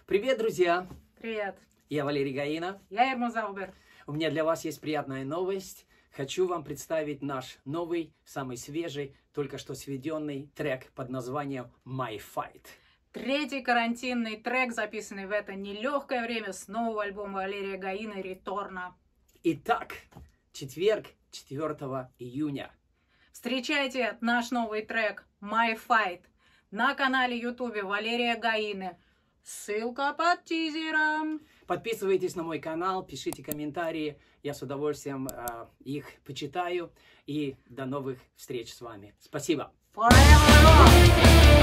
Привет, друзья! Привет! Я Валерий Гаина. Я Ирма Заубер. У меня для вас есть приятная новость. Хочу вам представить наш новый, самый свежий, только что сведенный трек под названием My Fight. Третий карантинный трек, записанный в это нелегкое время с нового альбома Валерия Гаина «Реторна». Итак, четверг, 4 июня. Встречайте наш новый трек My Fight на канале YouTube Валерия Гаины. Ссылка под тизером. Подписывайтесь на мой канал, пишите комментарии. Я с удовольствием их почитаю. И до новых встреч с вами. Спасибо. Forever.